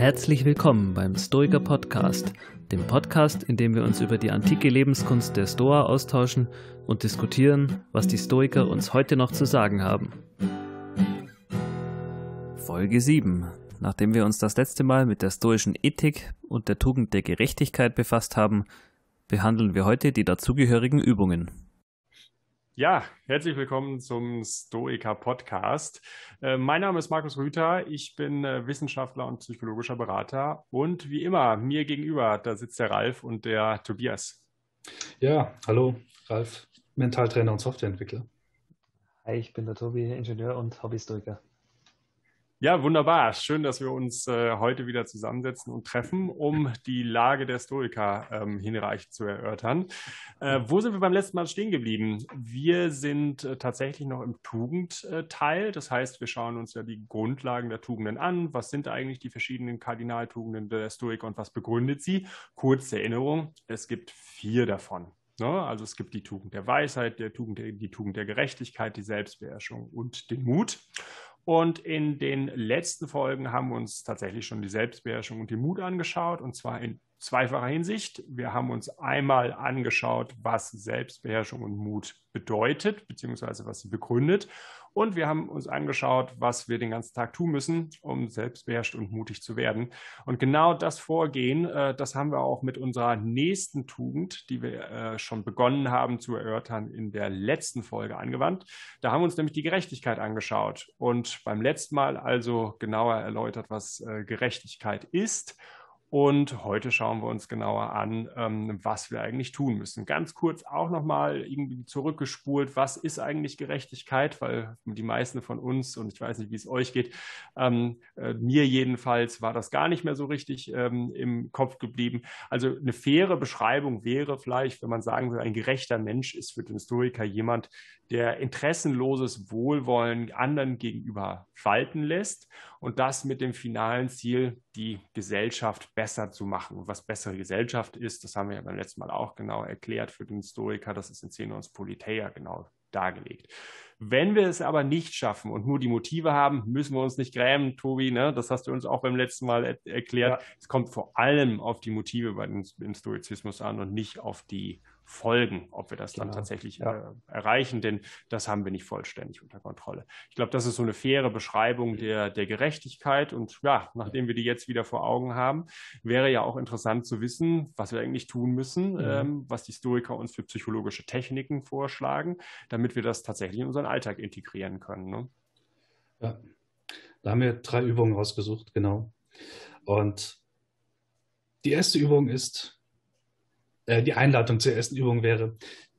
Herzlich willkommen beim Stoiker Podcast, dem Podcast, in dem wir uns über die antike Lebenskunst der Stoa austauschen und diskutieren, was die Stoiker uns heute noch zu sagen haben. Folge 7. Nachdem wir uns das letzte Mal mit der stoischen Ethik und der Tugend der Gerechtigkeit befasst haben, behandeln wir heute die dazugehörigen Übungen. Ja, herzlich willkommen zum Stoiker Podcast. Mein Name ist Markus Rüther, ich bin Wissenschaftler und psychologischer Berater und wie immer mir gegenüber, da sitzt der Ralf und der Tobias. Ja, hallo, Ralf, Mentaltrainer und Softwareentwickler. Hi, ich bin der Tobi, Ingenieur und Hobbystoiker. Ja, wunderbar. Schön, dass wir uns heute wieder zusammensetzen und treffen, um die Lage der Stoiker hinreichend zu erörtern. Wo sind wir beim letzten Mal stehen geblieben? Wir sind tatsächlich noch im Tugendteil. Das heißt, wir schauen uns ja die Grundlagen der Tugenden an. Was sind eigentlich die verschiedenen Kardinaltugenden der Stoiker und was begründet sie? Kurze Erinnerung, es gibt 4 davon. Also es gibt die Tugend der Weisheit, die Tugend der Gerechtigkeit, die Selbstbeherrschung und den Mut. Und in den letzten Folgen haben wir uns tatsächlich schon die Selbstbeherrschung und den Mut angeschaut, und zwar in zweifacher Hinsicht. Wir haben uns einmal angeschaut, was Selbstbeherrschung und Mut bedeutet, beziehungsweise was sie begründet. Und wir haben uns angeschaut, was wir den ganzen Tag tun müssen, um selbstbeherrscht und mutig zu werden. Und genau das Vorgehen, das haben wir auch mit unserer nächsten Tugend, die wir schon begonnen haben zu erörtern, in der letzten Folge angewandt. Da haben wir uns nämlich die Gerechtigkeit angeschaut und beim letzten Mal also genauer erläutert, was Gerechtigkeit ist. Und heute schauen wir uns genauer an, was wir eigentlich tun müssen. Ganz kurz auch nochmal irgendwie zurückgespult, was ist eigentlich Gerechtigkeit? Weil die meisten von uns, und ich weiß nicht, wie es euch geht, mir jedenfalls war das gar nicht mehr so richtig im Kopf geblieben. Also eine faire Beschreibung wäre vielleicht, wenn man sagen will, ein gerechter Mensch ist für den Stoiker jemand, der interessenloses Wohlwollen anderen gegenüber walten lässt und das mit dem finalen Ziel, die Gesellschaft besser zu machen. Und was bessere Gesellschaft ist, das haben wir ja beim letzten Mal auch genau erklärt für den Stoiker, das ist in Zenons Politeia genau dargelegt. Wenn wir es aber nicht schaffen und nur die Motive haben, müssen wir uns nicht grämen, Tobi, ne? Das hast du uns auch beim letzten Mal erklärt. Ja. Es kommt vor allem auf die Motive im Stoizismus an und nicht auf die Folgen, ob wir das dann tatsächlich erreichen, denn das haben wir nicht vollständig unter Kontrolle. Ich glaube, das ist so eine faire Beschreibung der Gerechtigkeit und ja, nachdem wir die jetzt wieder vor Augen haben, wäre ja auch interessant zu wissen, was wir eigentlich tun müssen, was die Stoiker uns für psychologische Techniken vorschlagen, damit wir das tatsächlich in unseren Alltag integrieren können. Ne? Ja, da haben wir 3 Übungen rausgesucht, genau. Und die erste Übung ist, die Einladung zur ersten Übung wäre,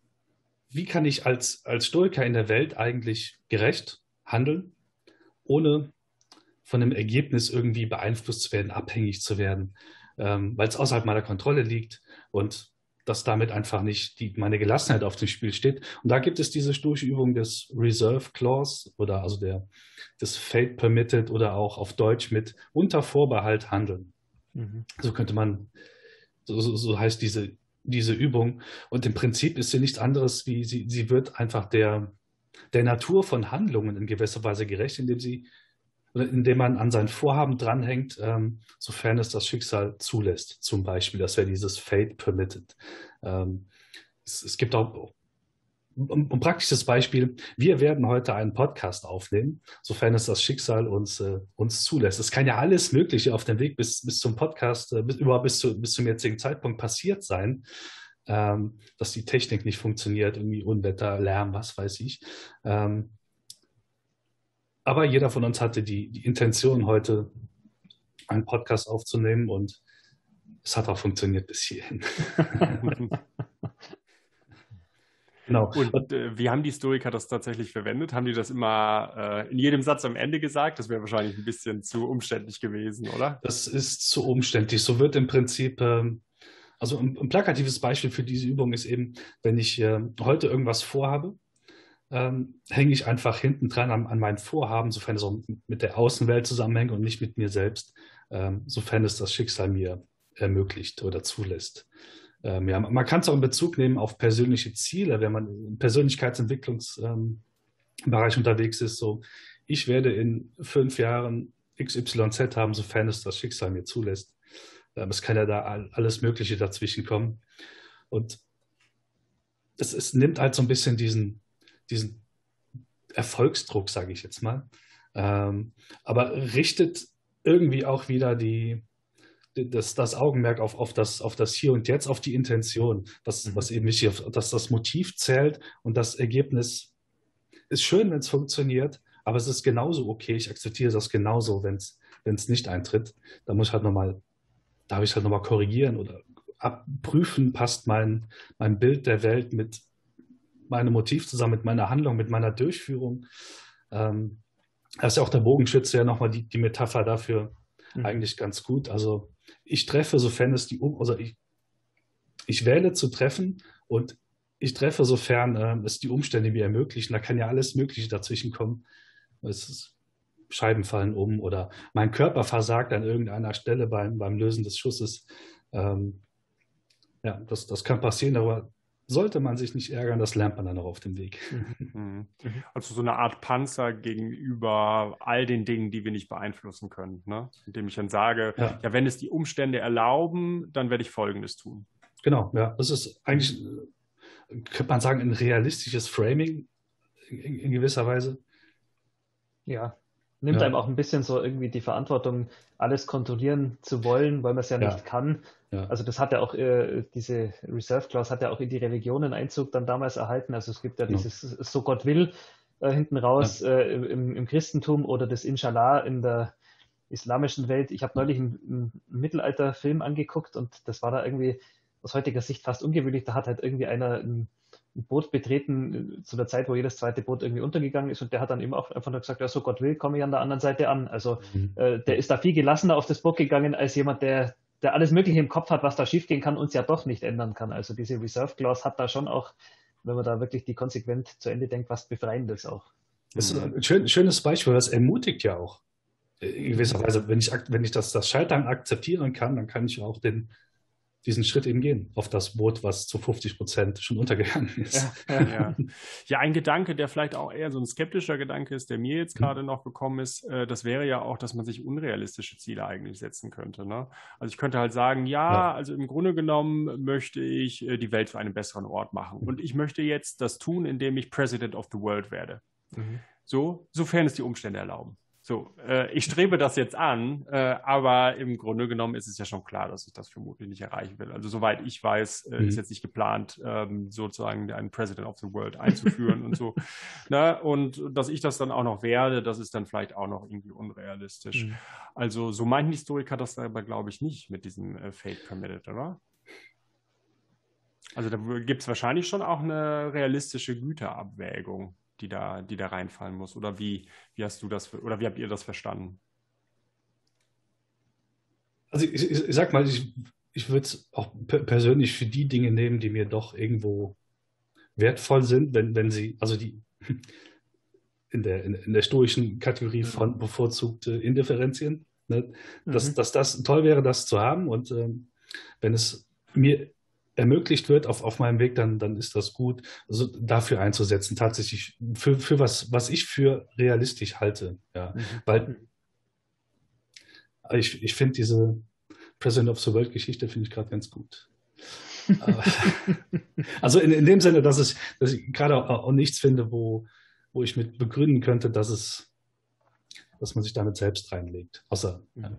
wie kann ich als Stoiker in der Welt eigentlich gerecht handeln, ohne von dem Ergebnis irgendwie beeinflusst zu werden, abhängig zu werden, weil es außerhalb meiner Kontrolle liegt und dass damit einfach nicht meine Gelassenheit auf dem Spiel steht. Und da gibt es diese stoische Übung des Reserve Clause oder also des Fate Permitted oder auch auf Deutsch mit unter Vorbehalt handeln. So könnte man, so heißt diese Übung. Und im Prinzip ist sie nichts anderes, wie sie wird einfach der Natur von Handlungen in gewisser Weise gerecht, indem man an sein Vorhaben dranhängt, sofern es das Schicksal zulässt, zum Beispiel. Das wäre dieses Fate Permitted. Es gibt auch ein praktisches Beispiel. Wir werden heute einen Podcast aufnehmen, sofern es das Schicksal uns zulässt. Es kann ja alles Mögliche auf dem Weg bis zum Podcast, überhaupt bis zum jetzigen Zeitpunkt passiert sein, dass die Technik nicht funktioniert, irgendwie Unwetter, Lärm, was weiß ich. Aber jeder von uns hatte die Intention, heute einen Podcast aufzunehmen und es hat auch funktioniert bis hierhin. Genau. Und wie haben die Stoiker das tatsächlich verwendet? Haben die das immer in jedem Satz am Ende gesagt? Das wäre wahrscheinlich ein bisschen zu umständlich gewesen, oder? Das ist zu umständlich. So wird im Prinzip, also ein plakatives Beispiel für diese Übung ist eben, wenn ich heute irgendwas vorhabe, hänge ich einfach hinten dran an mein Vorhaben, sofern es auch mit der Außenwelt zusammenhängt und nicht mit mir selbst, sofern es das Schicksal mir ermöglicht oder zulässt. Man kann es auch in Bezug nehmen auf persönliche Ziele, wenn man im Persönlichkeitsentwicklungsbereich unterwegs ist. So, ich werde in 5 Jahren XYZ haben, sofern es das Schicksal mir zulässt. Es kann ja da alles Mögliche dazwischen kommen. Und es nimmt halt so ein bisschen diesen Erfolgsdruck, sage ich jetzt mal, aber richtet irgendwie auch wieder das Augenmerk auf das Hier und Jetzt, auf die Intention, was eben wichtig ist, dass das Motiv zählt und das Ergebnis ist schön, wenn es funktioniert, aber es ist genauso okay, ich akzeptiere das genauso, wenn es nicht eintritt. Da muss ich halt nochmal, darf ich halt nochmal korrigieren oder abprüfen, passt mein Bild der Welt mit meinem Motiv zusammen, mit meiner Handlung, mit meiner Durchführung. Da ist ja auch der Bogenschütze ja nochmal die Metapher dafür eigentlich ganz gut. Also ich treffe, sofern es ich wähle zu treffen und ich treffe, sofern es die Umstände mir ermöglichen. Da kann ja alles Mögliche dazwischen kommen. Scheiben fallen um oder mein Körper versagt an irgendeiner Stelle beim Lösen des Schusses. Ja, das kann passieren, aber sollte man sich nicht ärgern, das lernt man dann auch auf dem Weg. Also so eine Art Panzer gegenüber all den Dingen, die wir nicht beeinflussen können, ne? Indem ich dann sage, ja, wenn es die Umstände erlauben, dann werde ich Folgendes tun. Genau, ja, das ist eigentlich, könnte man sagen, ein realistisches Framing in gewisser Weise. Ja, nimmt einem auch ein bisschen so irgendwie die Verantwortung, alles kontrollieren zu wollen, weil man es ja nicht kann. Ja. Also das hat ja auch, diese Reserve Clause hat ja auch in die Religionen Einzug dann damals erhalten. Also es gibt ja dieses So Gott will hinten raus im Christentum oder das Inshallah in der islamischen Welt. Ich habe neulich einen Mittelalterfilm angeguckt und das war da irgendwie aus heutiger Sicht fast ungewöhnlich. Da hat halt irgendwie einer ein Boot betreten zu der Zeit, wo jedes zweite Boot irgendwie untergegangen ist und der hat dann eben auch einfach nur gesagt, ja, so Gott will, komme ich an der anderen Seite an. Also der ist da viel gelassener auf das Boot gegangen als jemand, der alles Mögliche im Kopf hat, was da schiefgehen kann und es ja doch nicht ändern kann. Also diese Reserve Clause hat da schon auch, wenn man da wirklich die konsequent zu Ende denkt, was Befreiendes auch. Das ist ein schönes Beispiel, das ermutigt ja auch. In gewisser Weise, wenn ich das Scheitern akzeptieren kann, dann kann ich auch diesen Schritt eben gehen auf das Boot, was zu 50% schon untergegangen ist. Ja, ein Gedanke, der vielleicht auch eher so ein skeptischer Gedanke ist, der mir jetzt gerade noch gekommen ist, das wäre ja auch, dass man sich unrealistische Ziele eigentlich setzen könnte, ne? Also ich könnte halt sagen, also im Grunde genommen möchte ich die Welt zu einem besseren Ort machen und ich möchte jetzt das tun, indem ich President of the World werde. So, sofern es die Umstände erlauben. So, ich strebe das jetzt an, aber im Grunde genommen ist es ja schon klar, dass ich das vermutlich nicht erreichen will. Also soweit ich weiß, ist jetzt nicht geplant, sozusagen einen President of the World einzuführen und so. Na, und dass ich das dann auch noch werde, das ist dann vielleicht auch noch irgendwie unrealistisch. Also so meinen Historiker das aber, glaube ich, nicht mit diesem Fate Permitted, oder? Also da gibt es wahrscheinlich schon auch eine realistische Güterabwägung, die da reinfallen muss. Oder wie hast du das, oder wie habt ihr das verstanden? Also ich sag mal, ich würde es auch persönlich für die Dinge nehmen, die mir doch irgendwo wertvoll sind, wenn sie, also die in der stoischen Kategorie von bevorzugte Indifferenzien, ne? Dass das toll wäre, das zu haben. Und wenn es mir ermöglicht wird auf meinem Weg, dann ist das gut, also dafür einzusetzen, tatsächlich für was ich für realistisch halte. Ja. Weil ich finde diese President of the World Geschichte finde ich gerade ganz gut. Also in dem Sinne, dass ich gerade auch nichts finde, wo ich mit begründen könnte, dass man sich damit selbst reinlegt. Außer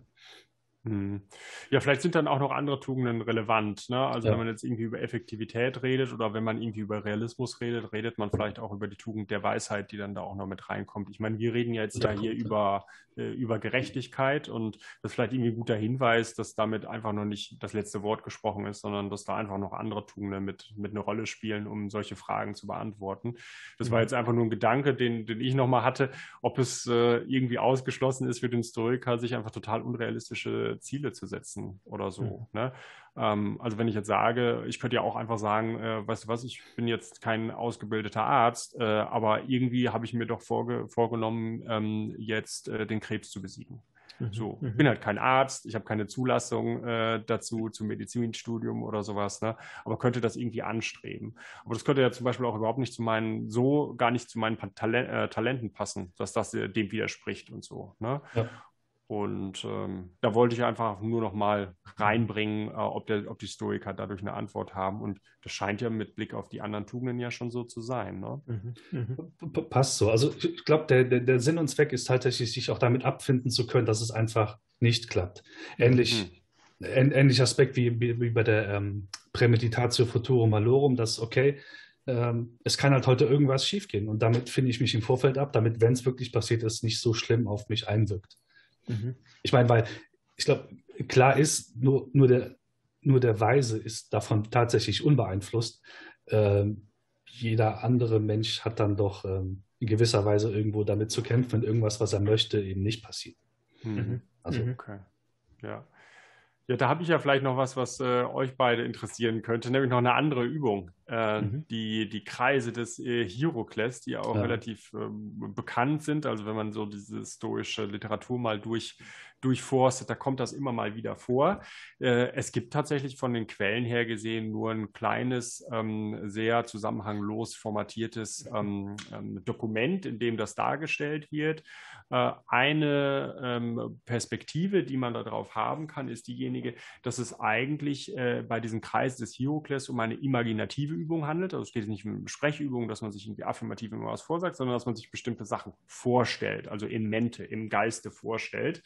ja, vielleicht sind dann auch noch andere Tugenden relevant, ne? Also wenn man jetzt irgendwie über Effektivität redet oder wenn man irgendwie über Realismus redet man vielleicht auch über die Tugend der Weisheit, die dann da auch noch mit reinkommt. Ich meine, wir reden ja jetzt hier über Gerechtigkeit und das ist vielleicht irgendwie ein guter Hinweis, dass damit einfach noch nicht das letzte Wort gesprochen ist, sondern dass da einfach noch andere Tugenden mit eine Rolle spielen, um solche Fragen zu beantworten. Das war jetzt einfach nur ein Gedanke, den ich nochmal hatte, ob es irgendwie ausgeschlossen ist für den Stoiker, sich einfach total unrealistische Ziele zu setzen oder so. Ne? Also wenn ich jetzt sage, ich könnte ja auch einfach sagen, weißt du was, ich bin jetzt kein ausgebildeter Arzt, aber irgendwie habe ich mir doch vorgenommen, jetzt den Krebs zu besiegen. So, ich bin halt kein Arzt, ich habe keine Zulassung dazu zum Medizinstudium oder sowas, ne? Aber könnte das irgendwie anstreben. Aber das könnte ja zum Beispiel auch überhaupt nicht gar nicht zu meinen Talenten passen, dass das dem widerspricht und so. Ne? Ja. Und da wollte ich einfach nur noch mal reinbringen, ob die Stoiker dadurch eine Antwort haben. Und das scheint ja mit Blick auf die anderen Tugenden ja schon so zu sein. Ne? Passt so. Also ich glaube, der Sinn und Zweck ist tatsächlich, sich auch damit abfinden zu können, dass es einfach nicht klappt. Ähnlicher Aspekt wie bei der Prämeditatio Futuro Malorum, dass, okay, es kann halt heute irgendwas schiefgehen und damit finde ich mich im Vorfeld ab, damit, wenn es wirklich passiert ist, nicht so schlimm auf mich einwirkt. Ich meine, weil ich glaube, klar ist, nur der Weise ist davon tatsächlich unbeeinflusst. Jeder andere Mensch hat dann doch in gewisser Weise irgendwo damit zu kämpfen, wenn irgendwas, was er möchte, eben nicht passiert. Also, okay. Ja. Ja, da habe ich ja vielleicht noch was euch beide interessieren könnte, nämlich noch eine andere Übung. Die Kreise des Hierokles, die ja auch relativ bekannt sind. Also wenn man so diese stoische Literatur mal durchforstet, da kommt das immer mal wieder vor. Es gibt tatsächlich von den Quellen her gesehen nur ein kleines, sehr zusammenhanglos formatiertes Dokument, in dem das dargestellt wird. Eine Perspektive, die man darauf haben kann, ist diejenige, dass es eigentlich bei diesem Kreis des Hierokles um eine imaginative Übung handelt. Also es geht nicht um Sprechübungen, dass man sich irgendwie affirmativ immer was vorsagt, sondern dass man sich bestimmte Sachen vorstellt, also in mente, im Geiste vorstellt.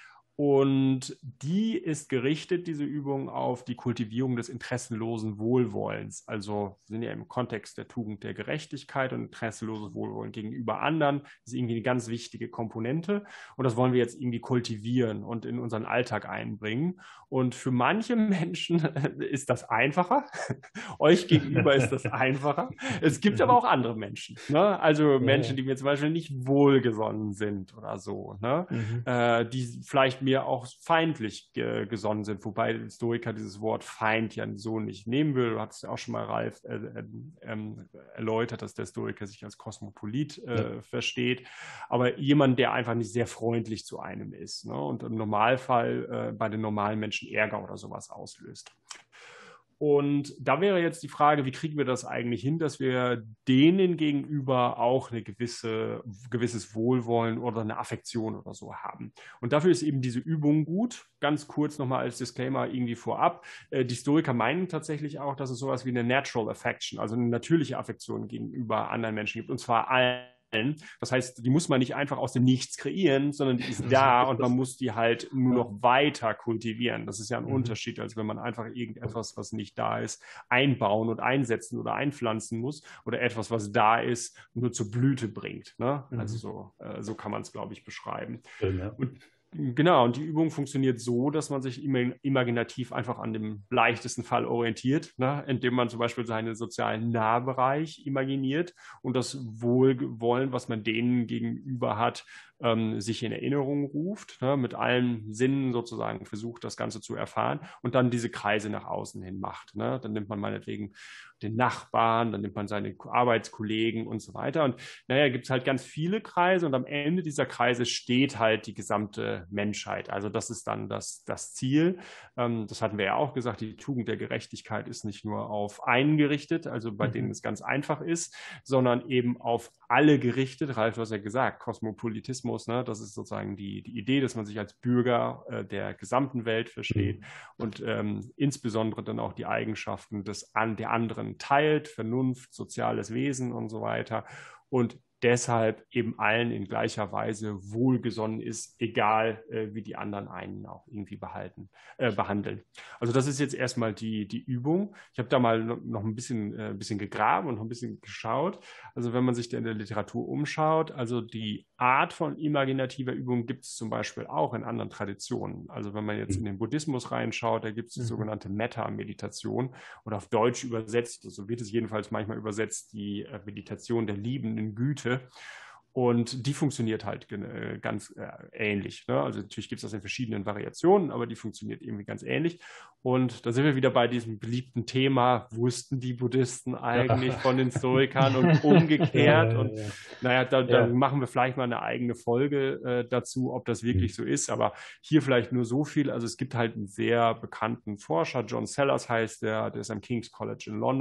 Und die ist gerichtet, diese Übung, auf die Kultivierung des interessenlosen Wohlwollens. Also wir sind ja im Kontext der Tugend der Gerechtigkeit, und interessenloses Wohlwollen gegenüber anderen ist irgendwie eine ganz wichtige Komponente. Und das wollen wir jetzt irgendwie kultivieren und in unseren Alltag einbringen. Und für manche Menschen ist das einfacher. Euch gegenüber ist das einfacher. Es gibt aber auch andere Menschen. Ne? Also Menschen, die mir zum Beispiel nicht wohlgesonnen sind oder so. Ne? Die vielleicht mir auch feindlich gesonnen sind, wobei Stoiker dieses Wort Feind ja so nicht nehmen will. Du hattest ja auch schon mal, Ralf, erläutert, dass der Stoiker sich als Kosmopolit versteht, aber jemand, der einfach nicht sehr freundlich zu einem ist, ne? Und im Normalfall bei den normalen Menschen Ärger oder sowas auslöst. Und da wäre jetzt die Frage, wie kriegen wir das eigentlich hin, dass wir denen gegenüber auch ein gewisses Wohlwollen oder eine Affektion oder so haben. Und dafür ist eben diese Übung gut. Ganz kurz nochmal als Disclaimer irgendwie vorab. Die Stoiker meinen tatsächlich auch, dass es sowas wie eine Natural Affection, also eine natürliche Affektion gegenüber anderen Menschen gibt, und zwar allen. Das heißt, die muss man nicht einfach aus dem Nichts kreieren, sondern die ist da und man muss die halt nur noch weiter kultivieren. Das ist ja ein Unterschied, als wenn man einfach irgendetwas, was nicht da ist, einbauen und einsetzen oder einpflanzen muss, oder etwas, was da ist, nur zur Blüte bringt. Ne? Also so kann man es, glaube ich, beschreiben. Und genau, und die Übung funktioniert so, dass man sich imaginativ einfach an dem leichtesten Fall orientiert, ne? Indem man zum Beispiel seinen sozialen Nahbereich imaginiert und das Wohlwollen, was man denen gegenüber hat, sich in Erinnerung ruft, ne? Mit allen Sinnen sozusagen versucht, das Ganze zu erfahren und dann diese Kreise nach außen hin macht. Ne? Dann nimmt man meinetwegen den Nachbarn, dann nimmt man seine Arbeitskollegen und so weiter. Und naja, gibt es halt ganz viele Kreise, und am Ende dieser Kreise steht halt die gesamte Menschheit. Also das ist dann das Ziel. Das hatten wir ja auch gesagt, die Tugend der Gerechtigkeit ist nicht nur auf einen gerichtet, also bei denen es ganz einfach ist, sondern eben auf alle gerichtet. Ralf, du hast ja gesagt, Kosmopolitismus, ne? Das ist sozusagen die Idee, dass man sich als Bürger der gesamten Welt versteht und insbesondere dann auch die Eigenschaften der anderen teilt, Vernunft, soziales Wesen und so weiter, und deshalb eben allen in gleicher Weise wohlgesonnen ist, egal wie die anderen einen auch irgendwie behandeln. Also das ist jetzt erstmal die Übung. Ich habe da mal noch ein bisschen gegraben und noch ein bisschen geschaut. Also wenn man sich da in der Literatur umschaut, also die Art von imaginativer Übung gibt es zum Beispiel auch in anderen Traditionen. Also wenn man jetzt in den Buddhismus reinschaut, da gibt es die sogenannte Metta-Meditation, oder auf Deutsch übersetzt, so wird es jedenfalls manchmal übersetzt, die Meditation der liebenden Güte. Und die funktioniert halt ganz ähnlich. Ne? Also natürlich gibt es das in verschiedenen Variationen, aber die funktioniert irgendwie ganz ähnlich. Und da sind wir wieder bei diesem beliebten Thema, wussten die Buddhisten eigentlich von den Stoikern und umgekehrt? Und naja, da machen wir vielleicht mal eine eigene Folge dazu, ob das wirklich so ist. Aber hier vielleicht nur so viel. Also es gibt halt einen sehr bekannten Forscher, John Sellers heißt der ist am King's College in London.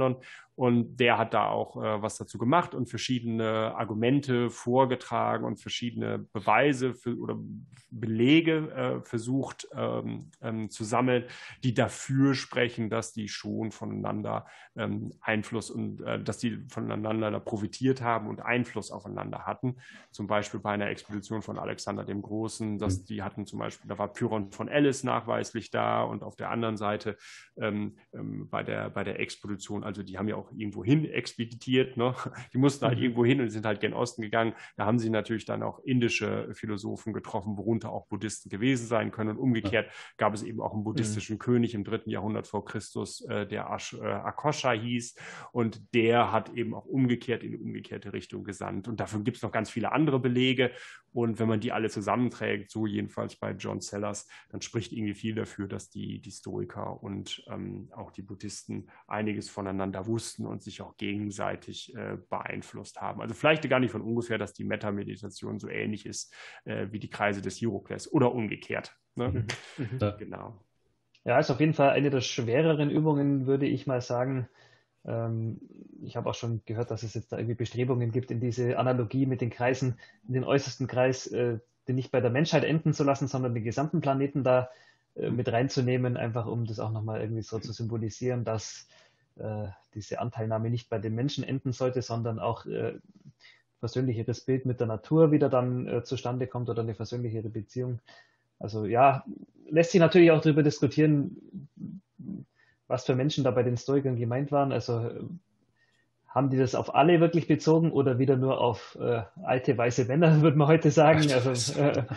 Und der hat da auch was dazu gemacht und verschiedene Argumente vorgetragen und verschiedene Beweise oder Belege versucht zu sammeln, die dafür sprechen, dass die schon voneinander Einfluss und dass die voneinander da profitiert haben und Einfluss aufeinander hatten. Zum Beispiel bei einer Expedition von Alexander dem Großen, die hatten zum Beispiel, da war Pyrrhon von Elis nachweislich da und auf der anderen Seite bei der Expedition, also die haben ja auch irgendwo hin expeditiert, ne? Die mussten halt irgendwo hin und sind halt gen Osten gegangen. Da haben sie natürlich dann auch indische Philosophen getroffen, worunter auch Buddhisten gewesen sein können. Und umgekehrt gab es eben auch einen buddhistischen König im 3. Jahrhundert vor Christus, der Akosha hieß. Und der hat eben auch umgekehrt in die umgekehrte Richtung gesandt. Und dafür gibt es noch ganz viele andere Belege. Und wenn man die alle zusammenträgt, so jedenfalls bei John Sellers, dann spricht irgendwie viel dafür, dass die Stoiker und auch die Buddhisten einiges voneinander wussten und sich auch gegenseitig beeinflusst haben. Also vielleicht gar nicht von ungefähr, dass die Metta-Meditation so ähnlich ist wie die Kreise des Hierokles oder umgekehrt. Ne? Genau. Ja, ist auf jeden Fall eine der schwereren Übungen, würde ich mal sagen. Ich habe auch schon gehört, dass es jetzt da irgendwie Bestrebungen gibt, in diese Analogie mit den Kreisen, in den äußersten Kreis, den nicht bei der Menschheit enden zu lassen, sondern den gesamten Planeten da mit reinzunehmen, einfach um das auch nochmal irgendwie so zu symbolisieren, dass diese Anteilnahme nicht bei den Menschen enden sollte, sondern auch versöhnlicheres Bild mit der Natur wieder dann zustande kommt oder eine versöhnlichere Beziehung. Also ja, lässt sich natürlich auch darüber diskutieren, was für Menschen da bei den Stoikern gemeint waren. Also haben die das auf alle wirklich bezogen oder wieder nur auf alte weiße Männer, würde man heute sagen. Also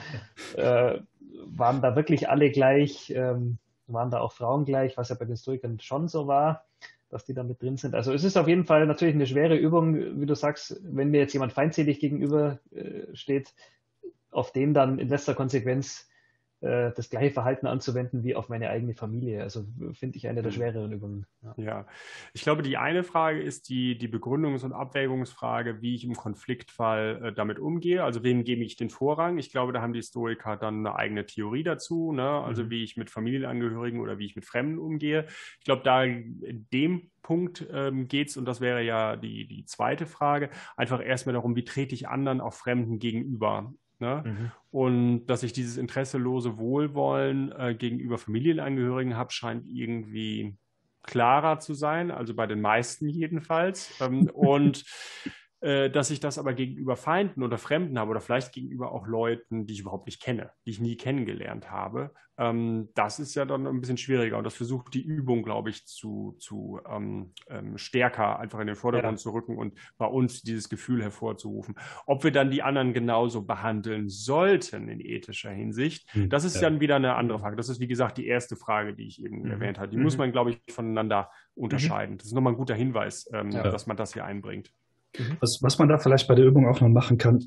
waren da wirklich alle gleich, waren da auch Frauen gleich, was ja bei den Stoikern schon so war, dass die da mit drin sind. Also es ist auf jeden Fall natürlich eine schwere Übung, wie du sagst, wenn mir jetzt jemand feindselig gegenüber steht, auf den dann in letzter Konsequenz das gleiche Verhalten anzuwenden wie auf meine eigene Familie. Also finde ich eine der schwereren Übungen. Ja, ich glaube, die eine Frage ist die Begründungs- und Abwägungsfrage, wie ich im Konfliktfall damit umgehe. Also wem gebe ich den Vorrang? Ich glaube, da haben die Stoiker dann eine eigene Theorie dazu, ne? Also wie ich mit Familienangehörigen oder wie ich mit Fremden umgehe. Ich glaube, da in dem Punkt geht es, und das wäre ja die zweite Frage, einfach erstmal darum, wie trete ich anderen, auch Fremden gegenüber. Ne? Und dass ich dieses interesselose Wohlwollen gegenüber Familienangehörigen habe, scheint irgendwie klarer zu sein, also bei den meisten jedenfalls. Und dass ich das aber gegenüber Feinden oder Fremden habe oder vielleicht gegenüber auch Leuten, die ich überhaupt nicht kenne, die ich nie kennengelernt habe, das ist ja dann ein bisschen schwieriger. Und das versucht die Übung, glaube ich, zu stärker einfach in den Vordergrund zu rücken und bei uns dieses Gefühl hervorzurufen. Ob wir dann die anderen genauso behandeln sollten in ethischer Hinsicht, das ist dann wieder eine andere Frage. Das ist, wie gesagt, die erste Frage, die ich eben erwähnt habe. Die muss man, glaube ich, voneinander unterscheiden. Das ist nochmal ein guter Hinweis, dass man das hier einbringt. Was man da vielleicht bei der Übung auch noch machen kann,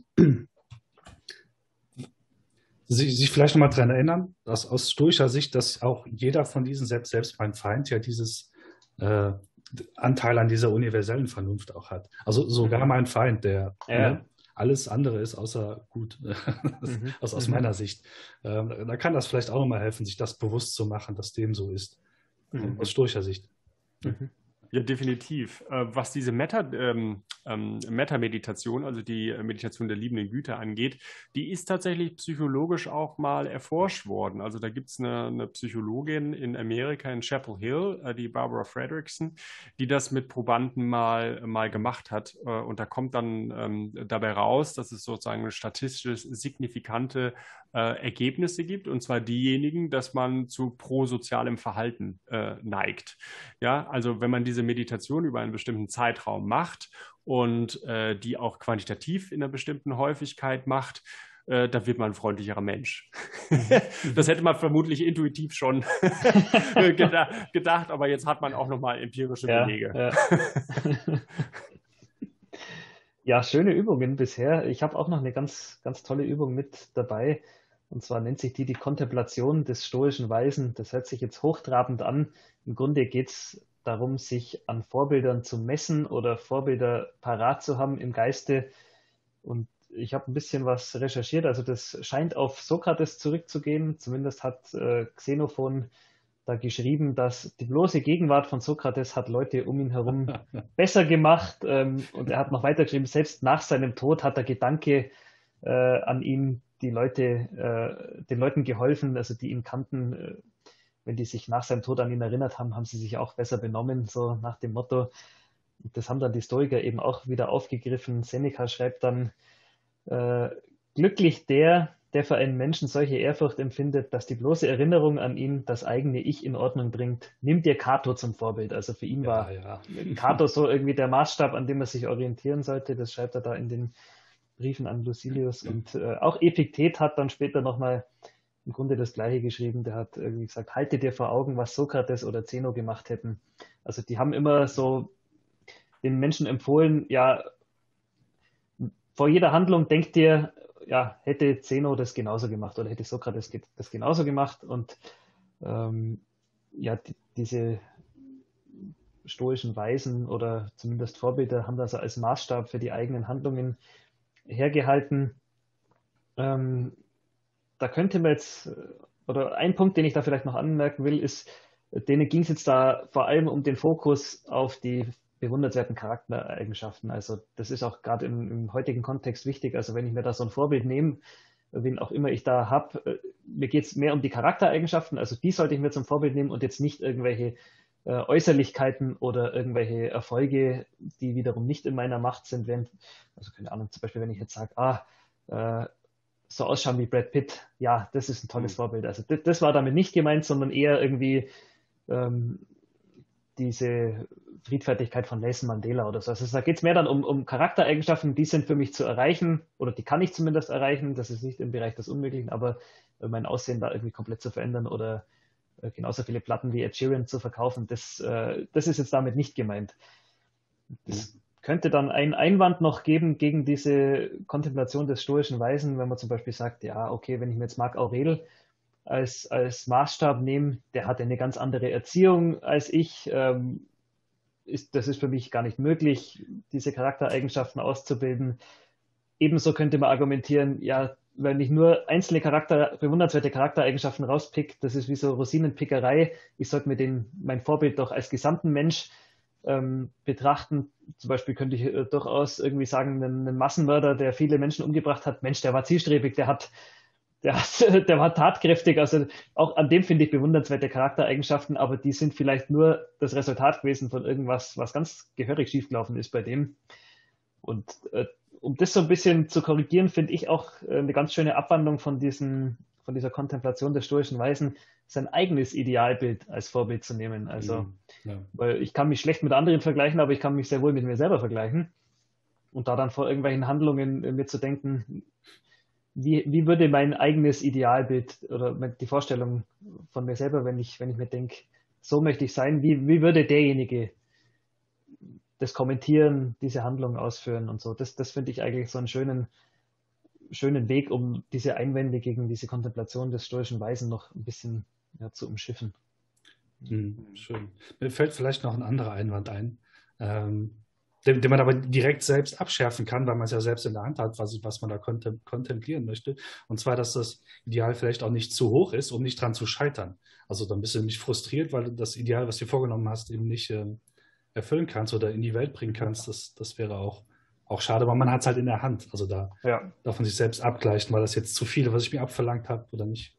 sich vielleicht nochmal daran erinnern, dass aus stoischer Sicht, dass auch jeder von diesen, selbst mein Feind, ja dieses Anteil an dieser universellen Vernunft auch hat. Also sogar mein Feind, der alles andere ist außer gut, aus meiner Sicht. Da kann das vielleicht auch nochmal helfen, sich das bewusst zu machen, dass dem so ist. Aus stoischer Sicht. Ja, definitiv. Was diese Metta-Meditation, also die Meditation der liebenden Güte angeht, die ist tatsächlich psychologisch auch mal erforscht worden. Also da gibt es eine Psychologin in Amerika, in Chapel Hill, die Barbara Fredrickson, die das mit Probanden mal gemacht hat. Und da kommt dann dabei raus, dass es sozusagen statistisch signifikante Ergebnisse gibt, und zwar diejenigen, dass man zu prosozialem Verhalten neigt. Ja, also wenn man diese Meditation über einen bestimmten Zeitraum macht und die auch quantitativ in einer bestimmten Häufigkeit macht, da wird man ein freundlicherer Mensch. Das hätte man vermutlich intuitiv schon gedacht, aber jetzt hat man auch nochmal empirische Belege. Ja, schöne Übungen bisher. Ich habe auch noch eine ganz, ganz tolle Übung mit dabei. Und zwar nennt sich die Kontemplation des stoischen Weisen. Das hört sich jetzt hochtrabend an. Im Grunde geht es darum, sich an Vorbildern zu messen oder Vorbilder parat zu haben im Geiste. Und ich habe ein bisschen was recherchiert. Also das scheint auf Sokrates zurückzugehen. Zumindest hat Xenophon da geschrieben, dass die bloße Gegenwart von Sokrates hat Leute um ihn herum besser gemacht. Und er hat noch weiter geschrieben, selbst nach seinem Tod hat der Gedanke an ihn den Leuten geholfen, also die ihn kannten, wenn die sich nach seinem Tod an ihn erinnert haben, haben sie sich auch besser benommen, so nach dem Motto. Das haben dann die Stoiker eben auch wieder aufgegriffen. Seneca schreibt dann, glücklich der für einen Menschen solche Ehrfurcht empfindet, dass die bloße Erinnerung an ihn das eigene Ich in Ordnung bringt. Nimm dir Cato zum Vorbild. Also für ihn war Cato so irgendwie der Maßstab, an dem er sich orientieren sollte. Das schreibt er da in den Briefen an Lucilius. Und auch Epiktet hat dann später nochmal im Grunde das Gleiche geschrieben. Der hat irgendwie gesagt, halte dir vor Augen, was Sokrates oder Zeno gemacht hätten. Also die haben immer so den Menschen empfohlen, ja, vor jeder Handlung denkt dir, ja, hätte Zeno das genauso gemacht oder hätte Sokrates das genauso gemacht. Und diese stoischen Weisen oder zumindest Vorbilder haben das als Maßstab für die eigenen Handlungen hergehalten. Da könnte man jetzt, oder ein Punkt, den ich da vielleicht noch anmerken will, ist, denen ging es jetzt da vor allem um den Fokus auf die bewundernswerten Charaktereigenschaften. Also das ist auch gerade im heutigen Kontext wichtig. Also wenn ich mir da so ein Vorbild nehme, wen auch immer ich da habe, mir geht es mehr um die Charaktereigenschaften. Also die sollte ich mir zum Vorbild nehmen und jetzt nicht irgendwelche Äußerlichkeiten oder irgendwelche Erfolge, die wiederum nicht in meiner Macht sind. Also keine Ahnung, zum Beispiel wenn ich jetzt sage, so ausschauen wie Brad Pitt, ja, das ist ein tolles Vorbild. Also das war damit nicht gemeint, sondern eher irgendwie diese Friedfertigkeit von Nelson Mandela oder so. Also da geht es mehr dann um Charaktereigenschaften, die sind für mich zu erreichen oder die kann ich zumindest erreichen. Das ist nicht im Bereich des Unmöglichen, aber mein Aussehen da irgendwie komplett zu verändern oder genauso viele Platten wie Ed Sheeran zu verkaufen, das ist jetzt damit nicht gemeint. Das könnte dann einen Einwand noch geben gegen diese Kontemplation des stoischen Weisen, wenn man zum Beispiel sagt, ja, okay, wenn ich mir jetzt Marc Aurel als Maßstab nehme, der hatte eine ganz andere Erziehung als ich, das ist für mich gar nicht möglich, diese Charaktereigenschaften auszubilden. Ebenso könnte man argumentieren, ja, wenn ich nur einzelne bewundernswerte Charaktereigenschaften rauspick, das ist wie so Rosinenpickerei. Ich sollte mir mein Vorbild doch als gesamten Mensch betrachten. Zum Beispiel könnte ich durchaus irgendwie sagen, ein Massenmörder, der viele Menschen umgebracht hat, Mensch, der war zielstrebig, der war tatkräftig. Also auch an dem finde ich bewundernswerte Charaktereigenschaften, aber die sind vielleicht nur das Resultat gewesen von irgendwas, was ganz gehörig schiefgelaufen ist bei dem. Und um das so ein bisschen zu korrigieren, finde ich auch eine ganz schöne Abwandlung von dieser Kontemplation des stoischen Weisen, sein eigenes Idealbild als Vorbild zu nehmen. Also, weil ich kann mich schlecht mit anderen vergleichen, aber ich kann mich sehr wohl mit mir selber vergleichen. Und da dann vor irgendwelchen Handlungen mir zu denken, wie würde mein eigenes Idealbild oder die Vorstellung von mir selber, wenn ich mir denke, so möchte ich sein, wie würde derjenige das kommentieren, diese Handlung ausführen und so. Das finde ich eigentlich so einen schönen Weg, um diese Einwände gegen diese Kontemplation des stoischen Weisen noch ein bisschen zu umschiffen. Schön. Mir fällt vielleicht noch ein anderer Einwand ein, den man aber direkt selbst abschärfen kann, weil man es ja selbst in der Hand hat, was man da kontemplieren möchte. Und zwar, dass das Ideal vielleicht auch nicht zu hoch ist, um nicht dran zu scheitern. Also dann bist du nicht frustriert, weil du das Ideal, was du dir vorgenommen hast, eben nicht erfüllen kannst oder in die Welt bringen kannst. Das wäre auch schade, aber man hat es halt in der Hand. Also da darf man sich selbst abgleichen, weil das jetzt zu viel, was ich mir abverlangt habe oder nicht.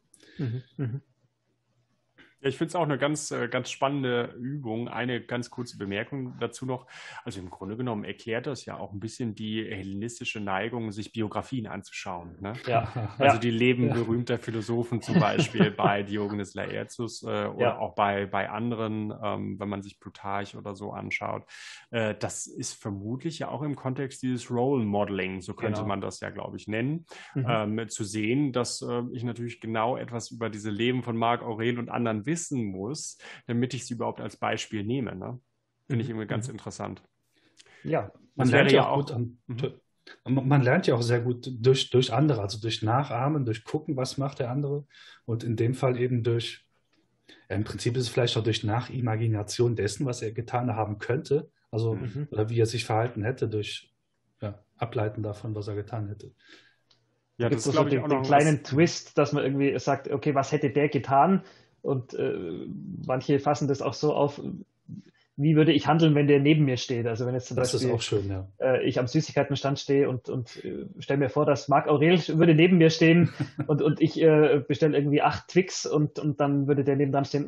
Ja, ich finde es auch eine ganz, ganz spannende Übung. Eine ganz kurze Bemerkung dazu noch. Also im Grunde genommen erklärt das ja auch ein bisschen die hellenistische Neigung, sich Biografien anzuschauen. Ne? Also die Leben berühmter Philosophen zum Beispiel bei Diogenes Laertius oder auch bei anderen, wenn man sich Plutarch oder so anschaut. Das ist vermutlich ja auch im Kontext dieses Role Modeling, so könnte man das ja, glaube ich, nennen, zu sehen, dass ich natürlich genau etwas über diese Leben von Marc Aurel und anderen wissen muss, damit ich sie überhaupt als Beispiel nehme. Ne? Finde ich irgendwie ganz interessant. Ja, man lernt ja auch man lernt ja auch sehr gut durch andere, also durch Nachahmen, durch Gucken, was macht der andere und in dem Fall eben im Prinzip ist es vielleicht auch durch Nachimagination dessen, was er getan haben könnte, also oder wie er sich verhalten hätte, durch Ableiten davon, was er getan hätte. Ja, das ist, glaube ich, auch noch den kleinen Twist, dass man irgendwie sagt, okay, was hätte der getan? Und manche fassen das auch so auf, wie würde ich handeln, wenn der neben mir steht? Also wenn jetzt zum Das Beispiel ist auch schön, ja. Ich am Süßigkeitenstand stehe und stelle mir vor, dass Marc Aurel würde neben mir stehen und ich bestelle irgendwie 8 Twix und dann würde der nebendran stehen,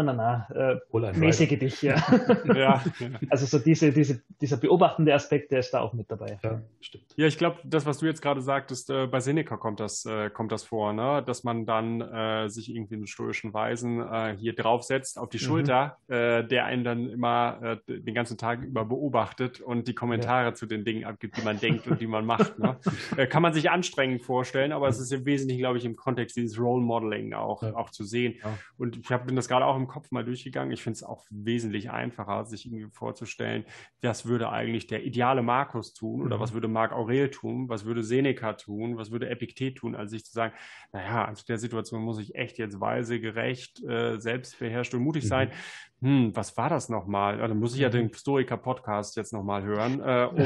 mäßige dich, ja. Ja. Also so dieser beobachtende Aspekt, der ist da auch mit dabei. Ja, stimmt. Ja, ich glaube, das, was du jetzt gerade sagtest, bei Seneca kommt das vor, ne? Dass man dann sich irgendwie in stoischen Weisen hier draufsetzt auf die Schulter, der einen dann immer den ganzen Tag über beobachtet und die Kommentare zu den Dingen abgibt, die man denkt und die man macht. Ne? Kann man sich anstrengend vorstellen, aber es ist im Wesentlichen, glaube ich, im Kontext dieses Role Modeling auch zu sehen. Ja. Und ich bin das gerade auch im Kopf mal durchgegangen. Ich finde es auch wesentlich einfacher, sich irgendwie vorzustellen, was würde eigentlich der ideale Markus tun oder was würde Marc Aurel tun, was würde Seneca tun, was würde Epiktet tun, als sich zu sagen, naja, also der Situation muss ich echt jetzt weise, gerecht, selbstbeherrscht und mutig sein. Was war das nochmal? Also muss ich ja den Stoiker-Podcast jetzt nochmal hören,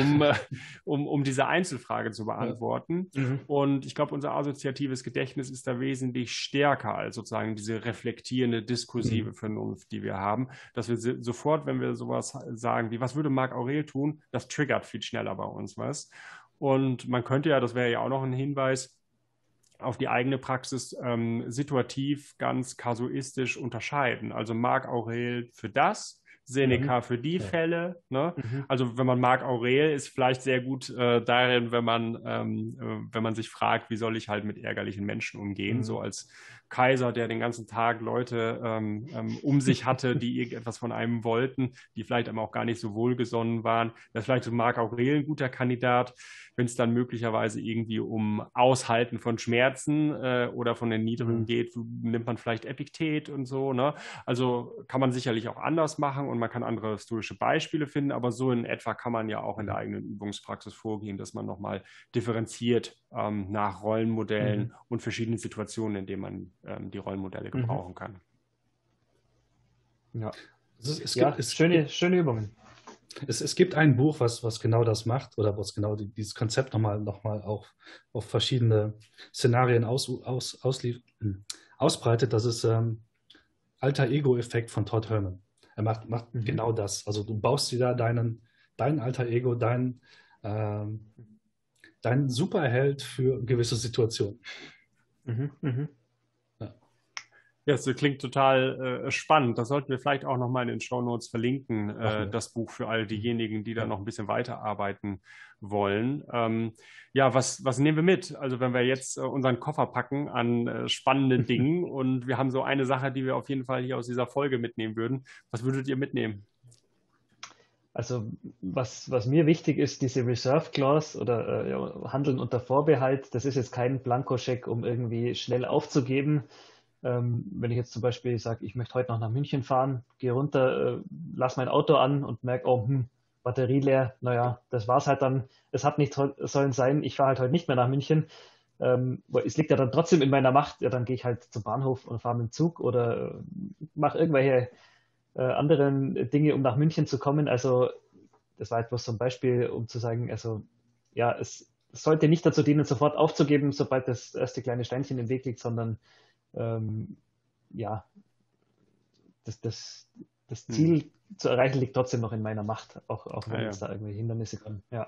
um diese Einzelfrage zu beantworten. Und ich glaube, unser assoziatives Gedächtnis ist da wesentlich stärker als sozusagen diese reflektierende, diskursive Vernunft, die wir haben, dass wir sofort, wenn wir sowas sagen wie, was würde Marc Aurel tun, das triggert viel schneller bei uns was. Und man könnte ja, das wäre ja auch noch ein Hinweis, auf die eigene Praxis situativ ganz kasuistisch unterscheiden. Also Marc Aurel für das, Seneca für die Fälle. Ne? Also wenn man Marc Aurel ist vielleicht sehr gut darin, wenn man sich fragt, wie soll ich halt mit ärgerlichen Menschen umgehen, so als Kaiser, der den ganzen Tag Leute um sich hatte, die irgendetwas von einem wollten, die vielleicht einem auch gar nicht so wohlgesonnen waren. Das ist vielleicht so Marc Aurel ein guter Kandidat. Wenn es dann möglicherweise irgendwie um Aushalten von Schmerzen oder von den Niedrigen geht, nimmt man vielleicht Epiktet und so. Ne? Also kann man sicherlich auch anders machen und man kann andere historische Beispiele finden, aber so in etwa kann man ja auch in der eigenen Übungspraxis vorgehen, dass man nochmal differenziert nach Rollenmodellen und verschiedenen Situationen, in denen man die Rollenmodelle gebrauchen kann. Ja, schöne Übungen. Es gibt ein Buch, was genau das macht oder was genau dieses Konzept nochmal auch auf verschiedene Szenarien ausbreitet. Das ist Alter-Ego-Effekt von Todd Herman. Er macht genau das. Also du baust dir da dein Alter-Ego, dein Superheld für gewisse Situationen. Ja, das klingt total spannend. Das sollten wir vielleicht auch nochmal in den Shownotes verlinken, das Buch für all diejenigen, die da noch ein bisschen weiterarbeiten wollen. Was nehmen wir mit? Also wenn wir jetzt unseren Koffer packen an spannenden Dingen und wir haben so eine Sache, die wir auf jeden Fall hier aus dieser Folge mitnehmen würden. Was würdet ihr mitnehmen? Also was mir wichtig ist, diese Reserve Clause oder Handeln unter Vorbehalt, das ist jetzt kein Blankoscheck, um irgendwie schnell aufzugeben. Wenn ich jetzt zum Beispiel sage, ich möchte heute noch nach München fahren, gehe runter, lasse mein Auto an und merke, Batterie leer, naja, das war's halt dann, es hat nicht sollen sein, ich fahre halt heute nicht mehr nach München. Es liegt ja dann trotzdem in meiner Macht, ja, dann gehe ich halt zum Bahnhof und fahre mit dem Zug oder mache irgendwelche anderen Dinge, um nach München zu kommen. Also das war etwas zum Beispiel, um zu sagen, also ja, es sollte nicht dazu dienen, sofort aufzugeben, sobald das erste kleine Steinchen im Weg liegt, sondern das Ziel zu erreichen liegt trotzdem noch in meiner Macht, auch wenn es da irgendwelche Hindernisse kommen. Ja,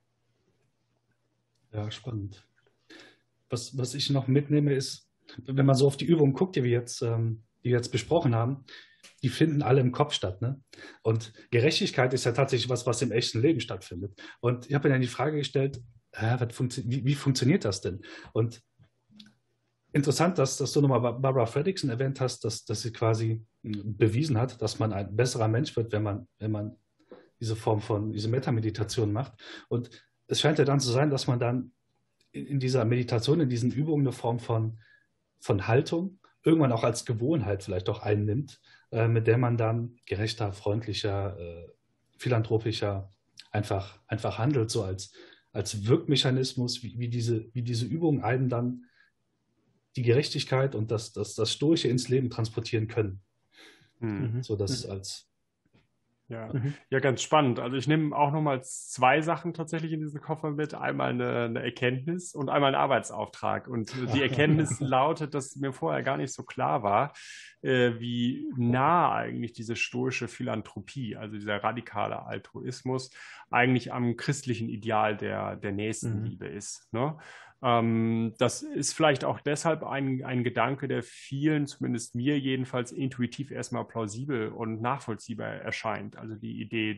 spannend. Was ich noch mitnehme ist, wenn man so auf die Übungen guckt, die wir jetzt besprochen haben, die finden alle im Kopf statt. Ne? Und Gerechtigkeit ist ja tatsächlich was im echten Leben stattfindet. Und ich habe mir dann die Frage gestellt, wie funktioniert das denn? Und interessant, dass du nochmal Barbara Fredrickson erwähnt hast, dass sie quasi bewiesen hat, dass man ein besserer Mensch wird, wenn man diese Metameditation macht. Und es scheint ja dann zu sein, dass man dann in dieser Meditation, in diesen Übungen eine Form von Haltung irgendwann auch als Gewohnheit vielleicht auch einnimmt, mit der man dann gerechter, freundlicher, philanthropischer einfach handelt, so als Wirkmechanismus, wie diese Übungen einen dann die Gerechtigkeit und das Stoische ins Leben transportieren können. So das Ja. Ja, ganz spannend. Also ich nehme auch nochmal 2 Sachen tatsächlich in diesen Koffer mit. Einmal eine Erkenntnis und einmal einen Arbeitsauftrag. Und die Erkenntnis lautet, dass mir vorher gar nicht so klar war, wie nah eigentlich diese stoische Philanthropie, also dieser radikale Altruismus, eigentlich am christlichen Ideal der Nächstenliebe ist. Ne? Das ist vielleicht auch deshalb ein Gedanke, der vielen, zumindest mir jedenfalls, intuitiv erstmal plausibel und nachvollziehbar erscheint. Also die Idee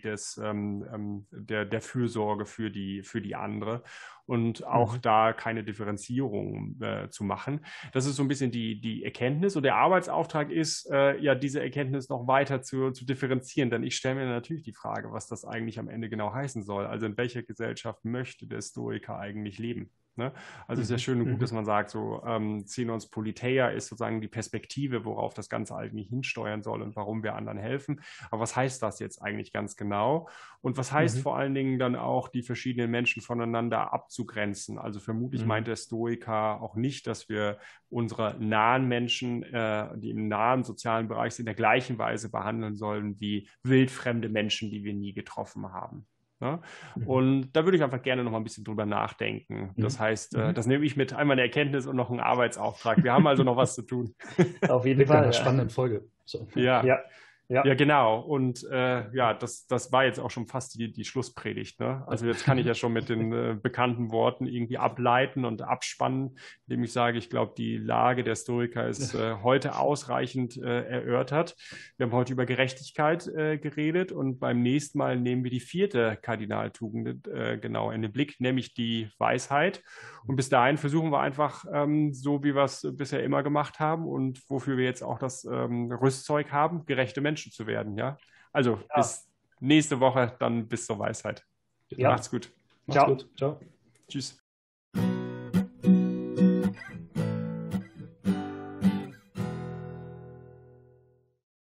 der Fürsorge für die andere und auch da keine Differenzierung zu machen. Das ist so ein bisschen die Erkenntnis. Und der Arbeitsauftrag ist, ja, diese Erkenntnis noch weiter zu differenzieren. Denn ich stelle mir natürlich die Frage, was das eigentlich am Ende genau heißen soll. Also in welcher Gesellschaft möchte der Stoiker eigentlich leben? Ne? Also es ist ja schön und gut, dass man sagt, so Xenons Politeia ist sozusagen die Perspektive, worauf das Ganze eigentlich hinsteuern soll und warum wir anderen helfen. Aber was heißt das jetzt eigentlich ganz genau? Und was heißt vor allen Dingen dann auch, die verschiedenen Menschen voneinander abzugrenzen? Also vermutlich meint der Stoiker auch nicht, dass wir unsere nahen Menschen, die im nahen sozialen Bereich sind, in der gleichen Weise behandeln sollen wie wildfremde Menschen, die wir nie getroffen haben. Ne? Und da würde ich einfach gerne noch mal ein bisschen drüber nachdenken. Das heißt, das nehme ich mit, einmal eine Erkenntnis und noch einen Arbeitsauftrag. Wir haben also noch was zu tun. Auf jeden Fall. In einer spannenden Folge. So. Ja. Ja, genau. Und ja, das war jetzt auch schon fast die Schlusspredigt. Ne? Also jetzt kann ich ja schon mit den bekannten Worten irgendwie ableiten und abspannen, indem ich sage, ich glaube, die Lage der Stoiker ist heute ausreichend erörtert. Wir haben heute über Gerechtigkeit geredet und beim nächsten Mal nehmen wir die 4. Kardinaltugend genau in den Blick, nämlich die Weisheit. Und bis dahin versuchen wir einfach, so wie wir es bisher immer gemacht haben und wofür wir jetzt auch das Rüstzeug haben, gerechte Menschen zu werden, ja. Also bis nächste Woche, dann bis zur Weisheit. Ja. Macht's gut. Macht's gut. Ciao. Tschüss.